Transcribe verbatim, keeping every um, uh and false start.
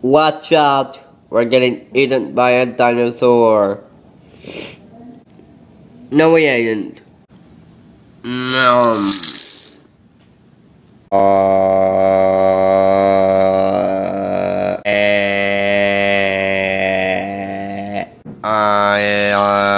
Watch out! We're getting eaten by a dinosaur. No, we ain't. Um. Uh, eh, uh,